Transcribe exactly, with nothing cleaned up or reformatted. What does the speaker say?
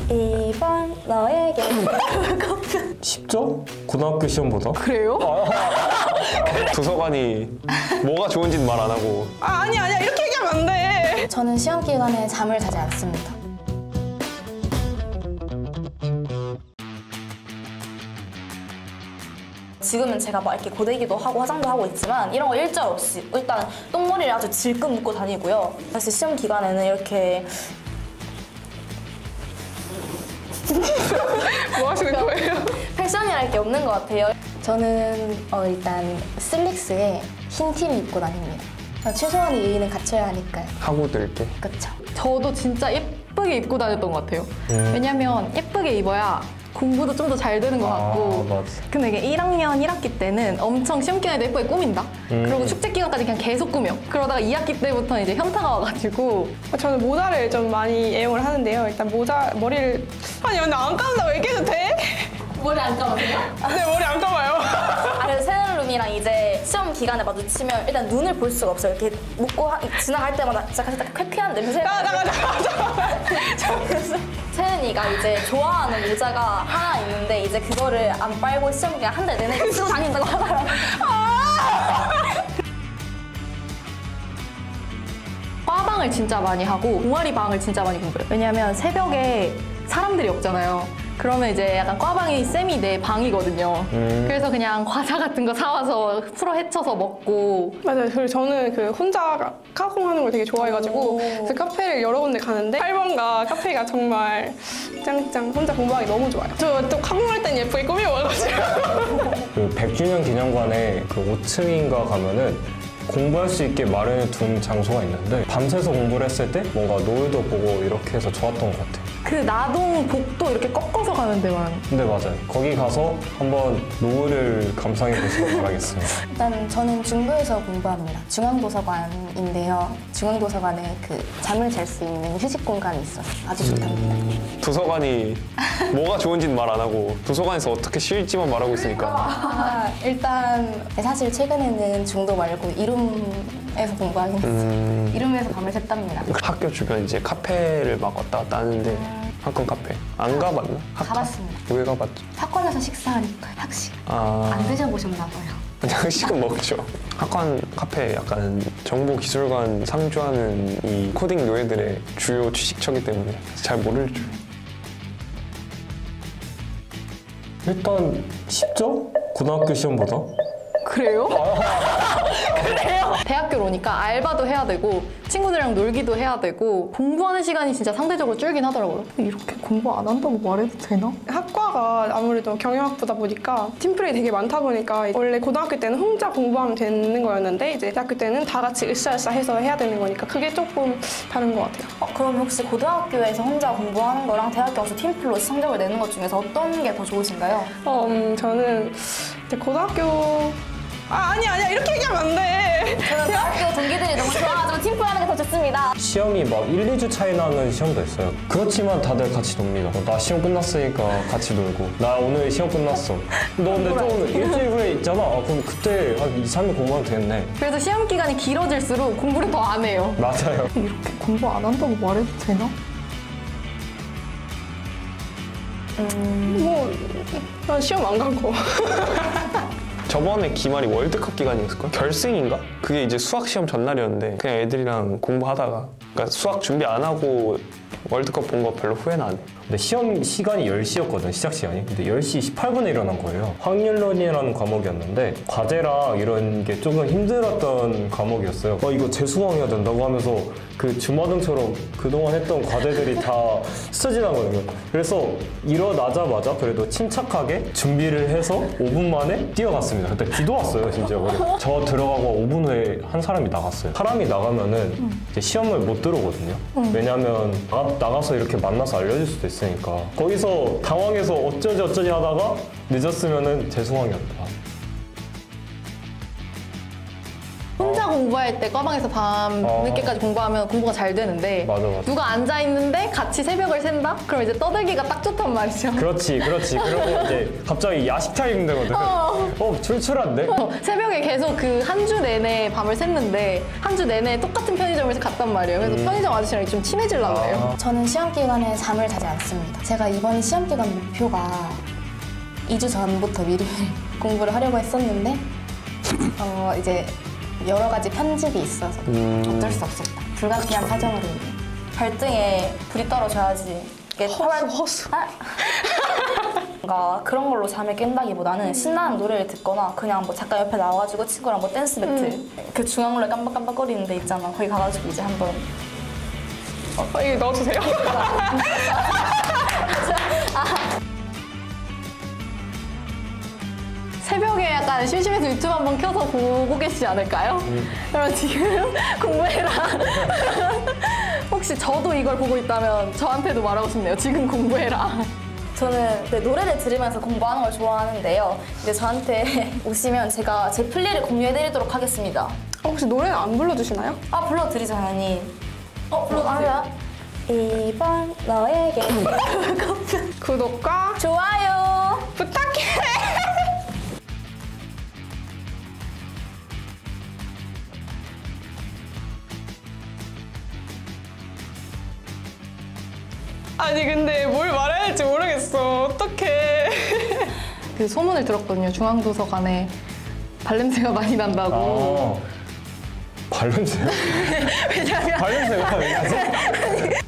이 번 너에게 쉽죠? 고등학교 시험보다? 그래요? 도서관이 뭐가 좋은지는 말 안 하고. 아, 아니 아니야. 이렇게 얘기하면 안 돼. 저는 시험 기간에 잠을 자지 않습니다. 지금은 제가 막 이렇게 고데기도 하고 화장도 하고 있지만 이런 거 일절 없이 일단 똥머리를 아주 질끈 묶고 다니고요. 사실 시험 기간에는 이렇게 뭐 하시는 거예요? 패션이랄 게 없는 것 같아요. 저는 어, 일단 슬릭스에 흰 티를 입고 다닙니다. 최소한의 예의는 갖춰야 하니까요. 하고들 때. 그렇죠. 저도 진짜 예쁘게 입고 다녔던 것 같아요. 음. 왜냐면 예쁘게 입어야 공부도 좀 더 잘 되는 것 같고. 아, 맞아. 근데 이게 일 학년 일 학기 때는 엄청 시험 기간에도 예쁘게 꾸민다. 음. 그리고 축제 기간까지 그냥 계속 꾸며. 그러다가 이 학기 때부터 이제 현타가 와가지고 저는 모자를 좀 많이 애용을 하는데요. 일단 모자, 머리를... 아니 근데 안 감는다고 얘기해도 돼? 머리 안 감으세요? 네, 머리 안 감아요. 아, 그래서 세연룸이랑 이제 시험 기간에 마주치면 일단 눈을 볼 수가 없어요. 이렇게 묶고 하, 지나갈 때마다 진짜 살짝 쾌쾌한 냄새가. 잠깐만, 잠깐만. 세연이가 이제 좋아하는 모자가 하나 있는데 이제 그거를 안 빨고 시험 기간 한 달 내내 쓰고 다닌다고 하더라고요. 과방을 진짜 많이 하고 동아리 방을 진짜 많이 공부해요. 왜냐면 새벽에 사람들이 없잖아요. 그러면 이제 약간 과방이 쌤이 내 방이거든요. 음. 그래서 그냥 과자 같은 거 사와서 풀어 헤쳐서 먹고. 맞아요. 그리고 저는 그 혼자 카공하는 걸 되게 좋아해가지고 그래서 카페를 여러 군데 가는데 팔 번가 카페가 정말 짱짱 혼자 공부하기 너무 좋아요. 저 또 카공할 땐 예쁘게 꾸며와가지고. 그 백 주년 기념관에 그 오 층인가 가면은 공부할 수 있게 마련해 둔 장소가 있는데 밤새서 공부를 했을 때 뭔가 노을도 보고 이렇게 해서 좋았던 것 같아요. 그 나동 복도 이렇게 꺾어서 가는 데만. 근데 맞아요. 거기 가서 한번 노을을 감상해 보시길 바라겠습니다. 일단 저는 중부에서 공부합니다. 중앙도서관인데요. 중앙도서관에 그 잠을 잘 수 있는 휴식 공간이 있어서 아주 좋답니다. 도서관이 뭐가 좋은지는 말 안 하고 도서관에서 어떻게 쉴지만 말하고 있으니까. 아, 일단 사실 최근에는 중도 말고 이룸에서 공부하긴 했어요. 음. 이룸에서 밤을 샜답니다. 학교 주변 이제 카페를 막 왔다 갔다 하는데 학원 카페 안 가봤나? 학과? 가봤습니다. 왜 가봤죠? 학원에서 식사하니까 학식 아, 안 드셔보셨나 봐요. 양식은 먹죠. 학관 카페 약간 정보기술관 상주하는 이 코딩 노예들의 주요 취식처기 때문에 잘 모를 줄. 일단 쉽죠? 고등학교 시험보다? 그래요? 그래요? 대학교로 오니까 알바도 해야 되고 친구들이랑 놀기도 해야 되고 공부하는 시간이 진짜 상대적으로 줄긴 하더라고요. 이렇게 공부 안 한다고 말해도 되나? 학과가 아무래도 경영학부다 보니까 팀플이 되게 많다 보니까 원래 고등학교 때는 혼자 공부하면 되는 거였는데 이제 대학교 때는 다 같이 으쌰으쌰 해서 해야 되는 거니까 그게 조금 다른 것 같아요. 어, 그럼 혹시 고등학교에서 혼자 공부하는 거랑 대학교 와서 팀플로 성적을 내는 것 중에서 어떤 게 더 좋으신가요? 어, 음, 저는 이제 고등학교 아, 아니 아니야. 이렇게 얘기하면 안 돼. 저는 대학교 동기들이 너무 좋아가지고 팀플하는 게 더 좋습니다. 시험이 막 일, 이 주 차이 나는 시험도 있어요. 그렇지만 다들 같이 놉니다. 어, 나 시험 끝났으니까 같이 놀고. 나 오늘 시험 끝났어. 너 근데 좀 일주일 후에 있잖아. 아, 그럼 그때 한 이, 삼 일 공부하면 되겠네. 그래서 시험 기간이 길어질수록 공부를 더 안 해요. 맞아요. 이렇게 공부 안 한다고 말해도 되나? 뭐, 난 시험 안 가고. 저번에 기말이 월드컵 기간이었을걸? 결승인가? 그게 이제 수학 시험 전날이었는데 그냥 애들이랑 공부하다가 그러니까 수학 준비 안 하고 월드컵 본 거 별로 후회는 안 해. 근데 시험 시간이 열 시였거든, 시작 시간이. 근데 열 시 십팔 분에 일어난 거예요. 확률론이라는 과목이었는데 과제랑 이런 게 조금 힘들었던 과목이었어요. 어, 이거 재수강해야 된다고 하면서 그 주마등처럼 그동안 했던 과제들이 다 스쳐지는 거예요. 그래서 일어나자마자 그래도 침착하게 준비를 해서 오 분 만에 뛰어갔습니다. 그때 비도 왔어요, 진짜. 저 들어가고 오 분 후에 한 사람이 나갔어요. 사람이 나가면은 이제 시험을 못 들어오거든요. 왜냐면 나가, 나가서 이렇게 만나서 알려줄 수도 있으니까. 거기서 당황해서 어쩌지 어쩌지 하다가 늦었으면은 재수강이었다. 혼자 공부할 때 과방에서 밤 어. 늦게까지 공부하면 공부가 잘 되는데 맞아, 맞아. 누가 앉아 있는데 같이 새벽을 샌다? 그럼 이제 떠들기가 딱 좋단 말이죠. 그렇지, 그렇지. 그리고 이제 갑자기 야식 타임 되거든. 어. 어, 출출한데? 어, 새벽에 계속 그 한 주 내내 밤을 샜는데 한 주 내내 똑같은 편의점에서 갔단 말이에요. 그래서 음. 편의점 아저씨랑 좀 친해지려고 해요. 아. 저는 시험 기간에 잠을 자지 않습니다. 제가 이번 시험 기간 목표가 이 주 전부터 미리 공부를 하려고 했었는데 어, 이제 여러 가지 편집이 있어서 어쩔 수 없었다. 불가피한 사정으로 인해. 발등에 불이 떨어져야지. 이게 허수, 허수. 아! 뭔가 그런 걸로 잠을 깬다기보다는 신나는 노래를 듣거나 그냥 뭐 잠깐 옆에 나와가지고 친구랑 뭐 댄스 배틀 그 중앙로에 깜빡깜빡거리는 데 있잖아. 거기 가가지고 이제 한번 어, 이거 넣어주세요. 새벽에 약간 심심해서 유튜브 한번 켜서 보고 계시지 않을까요? 그럼 지금 공부해라. 혹시 저도 이걸 보고 있다면 저한테도 말하고 싶네요. 지금 공부해라. 저는 네, 노래를 들으면서 공부하는 걸 좋아하는데요. 이제 저한테 오시면 제가 제 플리를 공유해드리도록 하겠습니다. 어, 혹시 노래는 안 불러주시나요? 아 불러드리죠 당연히. 어 불러드려요? 이번 너에게 구독과 좋아요. 부탁해. 아니 근데 뭘 말해야 할지 모르겠어. 어떡해. 그 소문을 들었거든요. 중앙도서관에 발냄새가 많이 난다고. 아. 발냄새? 왜냐면 발냄새가 왜 나지?